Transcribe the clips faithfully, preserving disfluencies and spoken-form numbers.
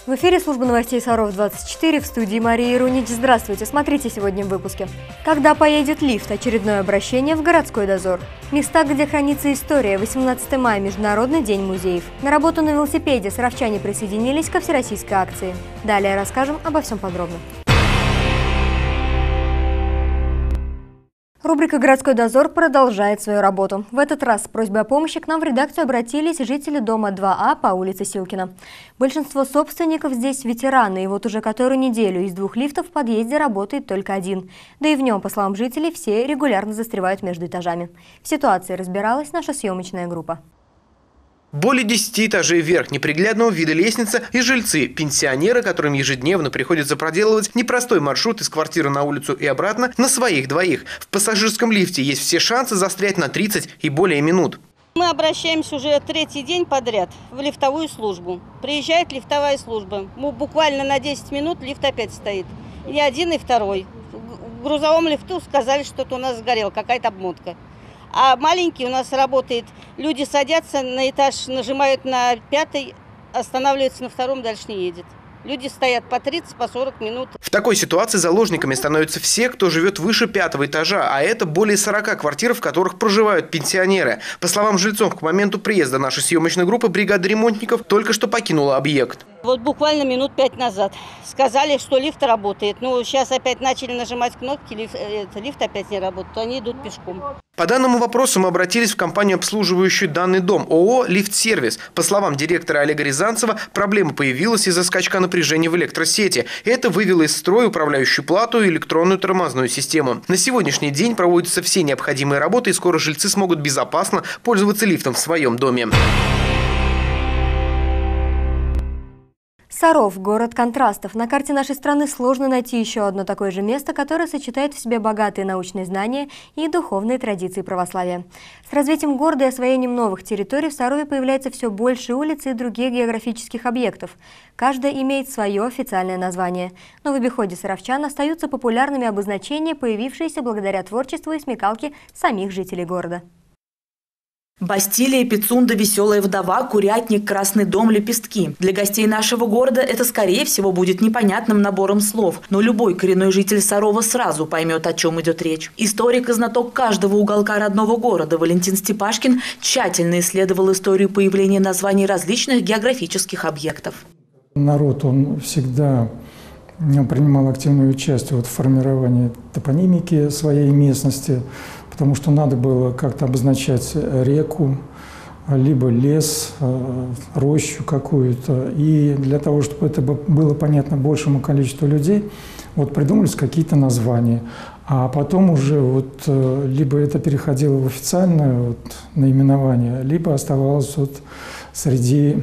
В эфире служба новостей Саров двадцать четыре, в студии Мария Рунич. Здравствуйте, смотрите сегодня в выпуске. Когда поедет лифт? Очередное обращение в городской дозор. Места, где хранится история. восемнадцатое мая – Международный день музеев. На работу на велосипеде саровчане присоединились ко всероссийской акции. Далее расскажем обо всем подробно. Рубрика «Городской дозор» продолжает свою работу. В этот раз с просьбой о помощи к нам в редакцию обратились жители дома два А по улице Силкина. Большинство собственников здесь ветераны, и вот уже которую неделю из двух лифтов в подъезде работает только один. Да и в нем, по словам жителей, все регулярно застревают между этажами. В ситуации разбиралась наша съемочная группа. Более десяти этажей вверх, неприглядного вида лестница и жильцы, пенсионеры, которым ежедневно приходится проделывать непростой маршрут из квартиры на улицу и обратно на своих двоих. В пассажирском лифте есть все шансы застрять на тридцать и более минут. Мы обращаемся уже третий день подряд в лифтовую службу. Приезжает лифтовая служба. Ну, буквально на десять минут лифт опять стоит. И один, и второй. В грузовом лифту сказали, что-то у нас сгорело, какая-то обмотка. А маленький у нас работает. Люди садятся на этаж, нажимают на пятый, останавливаются на втором, дальше не едет. Люди стоят по тридцать, по сорок минут. В такой ситуации заложниками становятся все, кто живет выше пятого этажа, а это более сорока квартир, в которых проживают пенсионеры. По словам жильцов, к моменту приезда нашей съемочной группы бригада ремонтников только что покинула объект. Вот буквально минут пять назад сказали, что лифт работает. Ну, сейчас опять начали нажимать кнопки, лифт, это, лифт опять не работает, то они идут пешком. По данному вопросу мы обратились в компанию, обслуживающую данный дом, ООО «Лифт-сервис». По словам директора Олега Рязанцева, проблема появилась из-за скачка напряжения в электросети. Это вывело из строя управляющую плату и электронную тормозную систему. На сегодняшний день проводятся все необходимые работы, и скоро жильцы смогут безопасно пользоваться лифтом в своем доме. Саров – город контрастов. На карте нашей страны сложно найти еще одно такое же место, которое сочетает в себе богатые научные знания и духовные традиции православия. С развитием города и освоением новых территорий в Сарове появляется все больше улиц и других географических объектов. Каждая имеет свое официальное название. Но в обиходе саровчан остаются популярными обозначения, появившиеся благодаря творчеству и смекалке самих жителей города. Бастилия, Пицунда, Веселая вдова, Курятник, Красный дом, Лепестки. Для гостей нашего города это, скорее всего, будет непонятным набором слов, но любой коренной житель Сарова сразу поймет, о чем идет речь. Историк и знаток каждого уголка родного города Валентин Степашкин тщательно исследовал историю появления названий различных географических объектов. Народ, он всегда принимал активное участие вот в формировании топонимики своей местности, потому что надо было как-то обозначать реку, либо лес, рощу какую-то. И для того, чтобы это было понятно большему количеству людей, вот придумались какие-то названия. А потом уже вот либо это переходило в официальное вот наименование, либо оставалось вот среди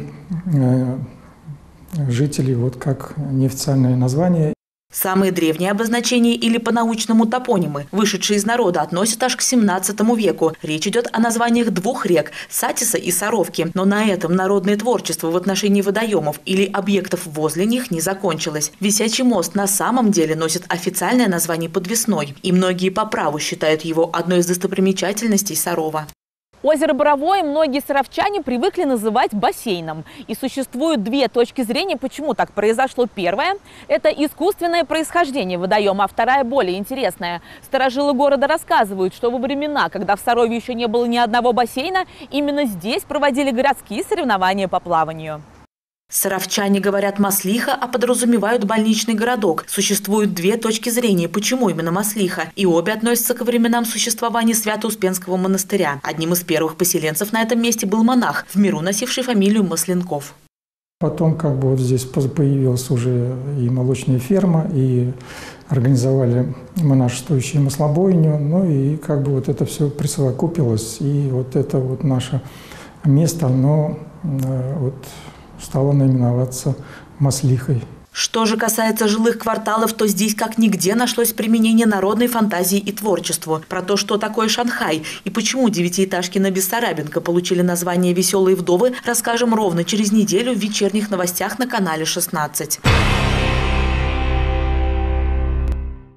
жителей вот как неофициальное название. Самые древние обозначения или по-научному топонимы, вышедшие из народа, относят аж к семнадцатому веку. Речь идет о названиях двух рек – Сатиса и Саровки. Но на этом народное творчество в отношении водоемов или объектов возле них не закончилось. Висячий мост на самом деле носит официальное название Подвесной. И многие по праву считают его одной из достопримечательностей Сарова. Озеро Боровое многие саровчане привыкли называть бассейном. И существуют две точки зрения, почему так произошло. Первая – это искусственное происхождение водоема, а вторая более интересная. Старожилы города рассказывают, что во времена, когда в Сарове еще не было ни одного бассейна, именно здесь проводили городские соревнования по плаванию. Саровчане говорят Маслиха, а подразумевают больничный городок. Существуют две точки зрения, почему именно Маслиха. И обе относятся ко временам существования Свято-Успенского монастыря. Одним из первых поселенцев на этом месте был монах, в миру носивший фамилию Масленков. Потом как бы вот здесь появилась уже и молочная ферма, и организовали монашествующую маслобойню. Ну и как бы вот это все присовокупилось. И вот это вот наше место, оно вот стало наименоваться Маслихой. Что же касается жилых кварталов, то здесь как нигде нашлось применение народной фантазии и творчеству. Про то, что такое Шанхай и почему девятиэтажки на Бессарабинка получили название «Веселые вдовы», расскажем ровно через неделю в вечерних новостях на канале шестнадцать. В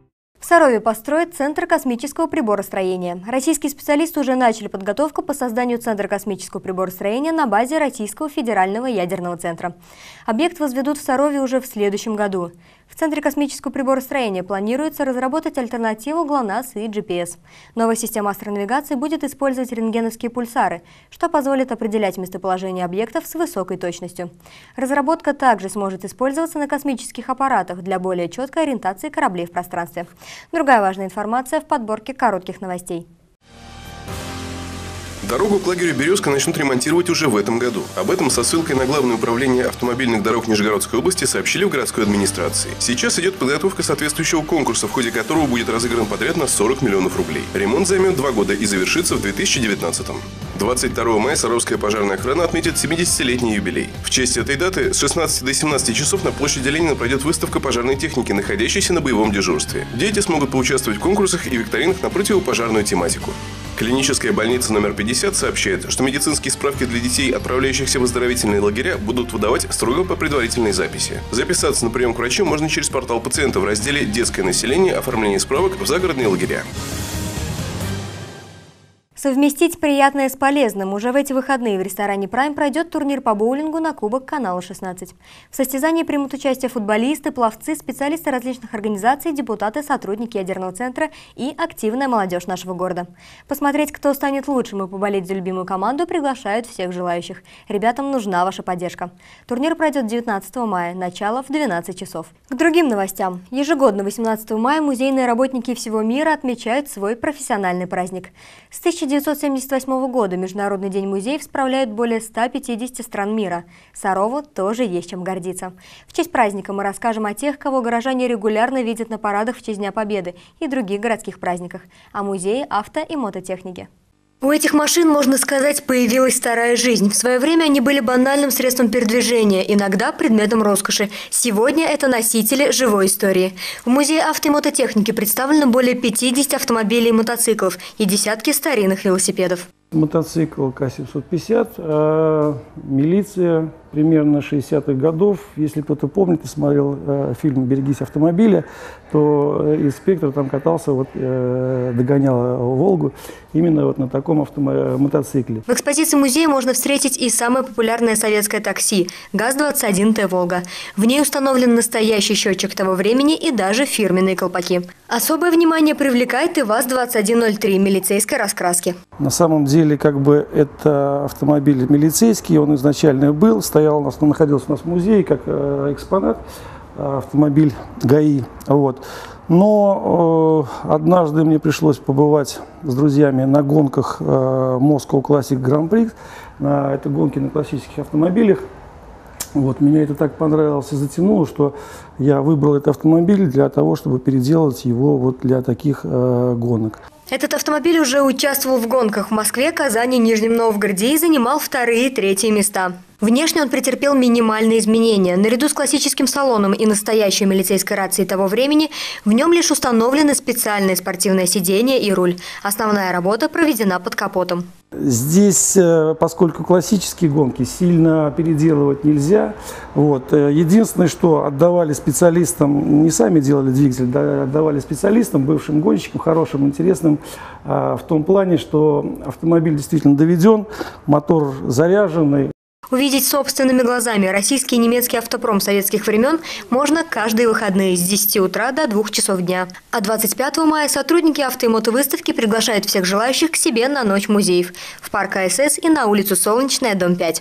Сарове построят Центр космического приборостроения. Российские специалисты уже начали подготовку по созданию Центра космического приборостроения на базе Российского федерального ядерного центра. Объект возведут в Сарове уже в следующем году. В Центре космического приборостроения планируется разработать альтернативу ГЛОНАСС и джи пи эс. Новая система астронавигации будет использовать рентгеновские пульсары, что позволит определять местоположение объектов с высокой точностью. Разработка также сможет использоваться на космических аппаратах для более четкой ориентации кораблей в пространстве. Другая важная информация в подборке коротких новостей. Дорогу к лагерю «Березка» начнут ремонтировать уже в этом году. Об этом со ссылкой на Главное управление автомобильных дорог Нижегородской области сообщили в городской администрации. Сейчас идет подготовка соответствующего конкурса, в ходе которого будет разыгран подряд на сорок миллионов рублей. Ремонт займет два года и завершится в две тысячи девятнадцатом. двадцать второго мая Саровская пожарная охрана отметит семидесятилетний юбилей. В честь этой даты с шестнадцати до семнадцати часов на площади Ленина пройдет выставка пожарной техники, находящейся на боевом дежурстве. Дети смогут поучаствовать в конкурсах и викторинах на противопожарную тематику. Клиническая больница номер пятьдесят сообщает, что медицинские справки для детей, отправляющихся в оздоровительные лагеря, будут выдавать строго по предварительной записи. Записаться на прием к врачу можно через портал пациента в разделе «Детское население. Оформление справок в загородные лагеря». Совместить приятное с полезным. Уже в эти выходные в ресторане «Прайм» пройдет турнир по боулингу на Кубок Канала шестнадцать. В состязании примут участие футболисты, пловцы, специалисты различных организаций, депутаты, сотрудники ядерного центра и активная молодежь нашего города. Посмотреть, кто станет лучшим и поболеть за любимую команду, приглашают всех желающих. Ребятам нужна ваша поддержка. Турнир пройдет девятнадцатого мая, начало в двенадцать часов. К другим новостям. Ежегодно восемнадцатого мая музейные работники всего мира отмечают свой профессиональный праздник. С тысяча девятьсот семьдесят восьмого года Международный день музеев справляют более ста пятидесяти стран мира. Сарову тоже есть чем гордиться. В честь праздника мы расскажем о тех, кого горожане регулярно видят на парадах в честь Дня Победы и других городских праздниках, о музее авто и мототехники. У этих машин, можно сказать, появилась вторая жизнь. В свое время они были банальным средством передвижения, иногда предметом роскоши. Сегодня это носители живой истории. В музее авто и мототехники представлено более пятидесяти автомобилей и мотоциклов и десятки старинных велосипедов. Мотоцикл К семьсот пятьдесят, э, милиция примерно шестидесятых годов. Если кто-то помнит и смотрел э, фильм «Берегись автомобиля», то э, инспектор там катался, вот, э, догонял «Волгу» именно вот на таком автомо- мотоцикле. В экспозиции музея можно встретить и самое популярное советское такси ГАЗ двадцать один Т «Волга». В ней установлен настоящий счетчик того времени и даже фирменные колпаки. Особое внимание привлекает и ВАЗ двадцать один ноль три милицейской раскраски. На самом деле, как бы, это автомобиль милицейский, он изначально был, стоял у нас, находился у нас в музее как э, экспонат, автомобиль ГАИ. Вот. Но э, однажды мне пришлось побывать с друзьями на гонках э, Moscow Classic Grand Prix, на этой гонке на классических автомобилях. Вот, меня это так понравилось и затянуло, что я выбрал этот автомобиль для того, чтобы переделать его вот для таких э, гонок. Этот автомобиль уже участвовал в гонках в Москве, Казани, Нижнем Новгороде и занимал вторые и третьи места. Внешне он претерпел минимальные изменения. Наряду с классическим салоном и настоящей милицейской рацией того времени, в нем лишь установлены специальные спортивные сиденья и руль. Основная работа проведена под капотом. Здесь, поскольку классические гонки, сильно переделывать нельзя. Вот. Единственное, что отдавали специалистам, не сами делали двигатель, да, отдавали специалистам, бывшим гонщикам, хорошим, интересным, в том плане, что автомобиль действительно доведен, мотор заряженный. Увидеть собственными глазами российский и немецкий автопром советских времен можно каждые выходные с десяти утра до двух часов дня. А двадцать пятого мая сотрудники авто и мотовыставки приглашают всех желающих к себе на ночь музеев в парк А Эс Эс и на улицу Солнечная, дом пять.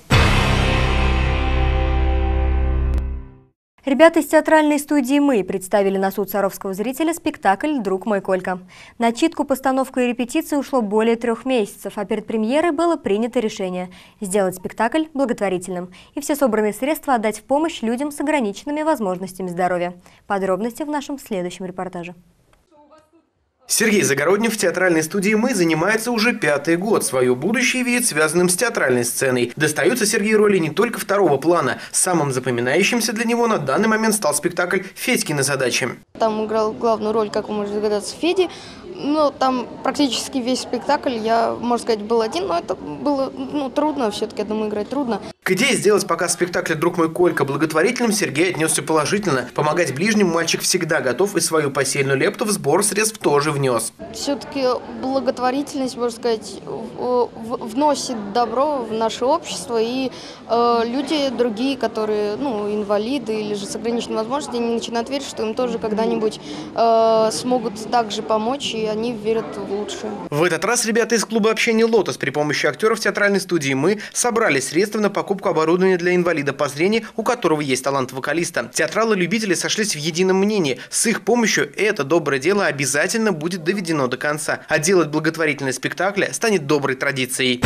Ребята из театральной студии «Мы» представили на суд саровского зрителя спектакль «Друг мой Колька». На читку, постановку и репетиции ушло более трех месяцев, а перед премьерой было принято решение сделать спектакль благотворительным и все собранные средства отдать в помощь людям с ограниченными возможностями здоровья. Подробности в нашем следующем репортаже. Сергей Загороднев в театральной студии «Мы» занимается уже пятый год. Свое будущее видит связанным с театральной сценой. Достаются Сергею роли не только второго плана. Самым запоминающимся для него на данный момент стал спектакль «Федькины задачи». Там играл главную роль, как вы можете догадаться, Феди. Ну, там практически весь спектакль, я, можно сказать, был один, но это было ну, трудно, все-таки, я думаю, играть трудно. К идее сделать показ спектакля «Друг мой Колька» благотворительным Сергей отнесся положительно. Помогать ближним мальчик всегда готов и свою посильную лепту в сбор средств тоже внес. Все-таки благотворительность, можно сказать, вносит добро в наше общество, и э, люди другие, которые, ну, инвалиды или же с ограниченными возможностями, они начинают верить, что им тоже когда-нибудь э, смогут также помочь, и они верят в лучшее. В этот раз ребята из клуба общения «Лотос» при помощи актеров театральной студии «Мы» собрали средства на покупку оборудования для инвалида по зрению, у которого есть талант вокалиста. Театралы-любители сошлись в едином мнении. С их помощью это доброе дело обязательно будет доведено до конца. А делать благотворительные спектакли станет доброй традицией.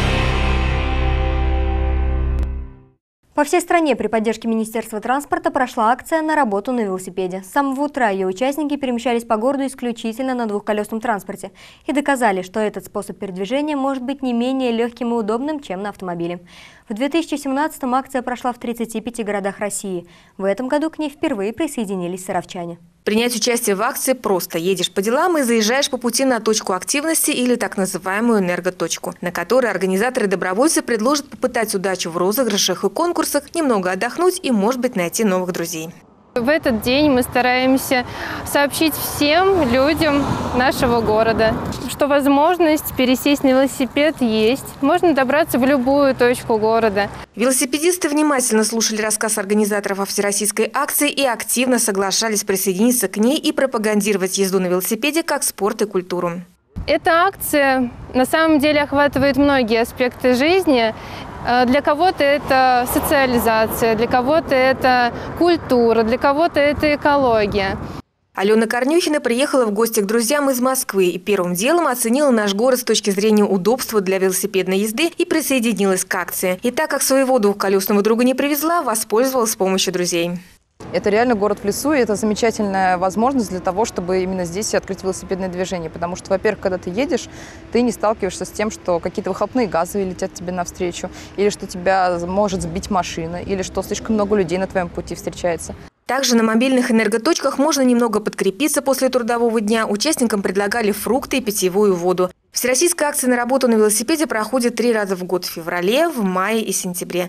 По всей стране при поддержке Министерства транспорта прошла акция «На работу на велосипеде». С самого утра ее участники перемещались по городу исключительно на двухколесном транспорте и доказали, что этот способ передвижения может быть не менее легким и удобным, чем на автомобиле. В две тысячи семнадцатом акция прошла в тридцати пяти городах России. В этом году к ней впервые присоединились саровчане. Принять участие в акции просто. Едешь по делам и заезжаешь по пути на точку активности или так называемую энерготочку, на которой организаторы-добровольцы предложат попытать удачу в розыгрышах и конкурсах, немного отдохнуть и, может быть, найти новых друзей. В этот день мы стараемся сообщить всем людям нашего города, что возможность пересесть на велосипед есть. Можно добраться в любую точку города. Велосипедисты внимательно слушали рассказ организаторов о всероссийской акции и активно соглашались присоединиться к ней и пропагандировать езду на велосипеде как спорт и культуру. Эта акция на самом деле охватывает многие аспекты жизни. Для кого-то это социализация, для кого-то это культура, для кого-то это экология. Алена Корнюхина приехала в гости к друзьям из Москвы и первым делом оценила наш город с точки зрения удобства для велосипедной езды и присоединилась к акции. И так как своего двухколесного друга не привезла, воспользовалась помощью друзей. Это реально город в лесу, и это замечательная возможность для того, чтобы именно здесь открыть велосипедное движение. Потому что, во-первых, когда ты едешь, ты не сталкиваешься с тем, что какие-то выхлопные газы летят тебе навстречу, или что тебя может сбить машина, или что слишком много людей на твоем пути встречается. Также на мобильных энерготочках можно немного подкрепиться после трудового дня. Участникам предлагали фрукты и питьевую воду. Всероссийская акция «На работу на велосипеде» проходит три раза в год – в феврале, в мае и сентябре.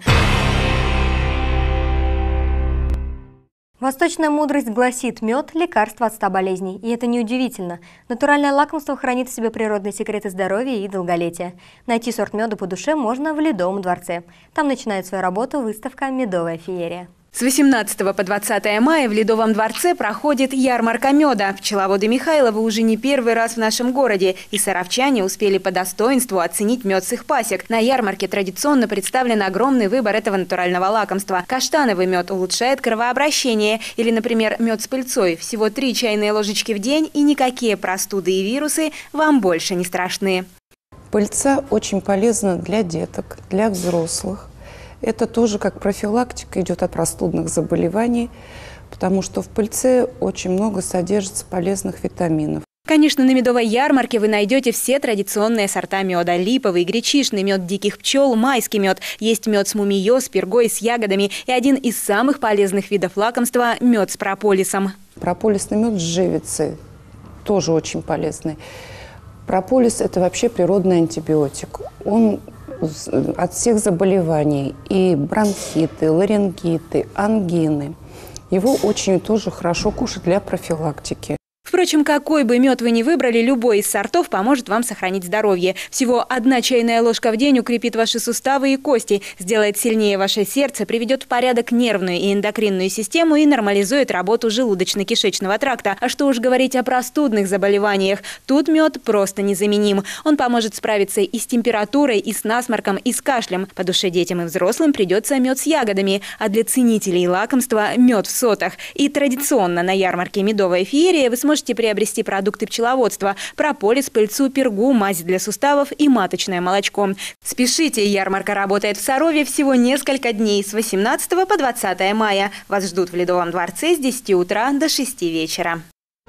Восточная мудрость гласит: мед – лекарство от ста болезней. И это неудивительно. Натуральное лакомство хранит в себе природные секреты здоровья и долголетия. Найти сорт меда по душе можно в Ледовом дворце. Там начинает свою работу выставка «Медовая феерия». С восемнадцатого по двадцатое мая в Ледовом дворце проходит ярмарка меда. Пчеловоды Михайловы уже не первый раз в нашем городе, и саровчане успели по достоинству оценить мед с их пасек. На ярмарке традиционно представлен огромный выбор этого натурального лакомства. Каштановый мед улучшает кровообращение. Или, например, мед с пыльцой. Всего три чайные ложечки в день, и никакие простуды и вирусы вам больше не страшны. Пыльца очень полезна для деток, для взрослых. Это тоже как профилактика идет от простудных заболеваний, потому что в пыльце очень много содержится полезных витаминов. Конечно, на медовой ярмарке вы найдете все традиционные сорта меда. Липовый, гречишный мед диких пчел, майский мед. Есть мед с мумиё, с пергой, с ягодами. И один из самых полезных видов лакомства – мед с прополисом. Прополисный мед с живицей тоже очень полезный. Прополис – это вообще природный антибиотик. Он от всех заболеваний, и бронхиты, ларингиты, ангины. Его очень тоже хорошо кушать для профилактики. Впрочем, какой бы мед вы ни выбрали, любой из сортов поможет вам сохранить здоровье. Всего одна чайная ложка в день укрепит ваши суставы и кости, сделает сильнее ваше сердце, приведет в порядок нервную и эндокринную систему и нормализует работу желудочно-кишечного тракта. А что уж говорить о простудных заболеваниях. Тут мед просто незаменим. Он поможет справиться и с температурой, и с насморком, и с кашлем. По душе детям и взрослым придется мед с ягодами. А для ценителей лакомства – мед в сотах. И традиционно на ярмарке «Медовая феерия» вы сможете Можете приобрести продукты пчеловодства – прополис, пыльцу, пергу, мазь для суставов и маточное молочко. Спешите, ярмарка работает в Сарове всего несколько дней с восемнадцатого по двадцатое мая. Вас ждут в Ледовом дворце с десяти утра до шести вечера.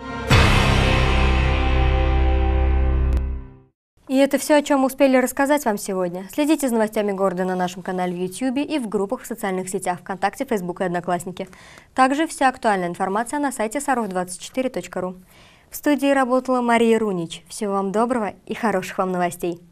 И это все, о чем мы успели рассказать вам сегодня. Следите за новостями города на нашем канале в ютубе и в группах в социальных сетях ВКонтакте, Фейсбук и Одноклассники. Также вся актуальная информация на сайте саров двадцать четыре точка ру. В студии работала Мария Рунич. Всего вам доброго и хороших вам новостей.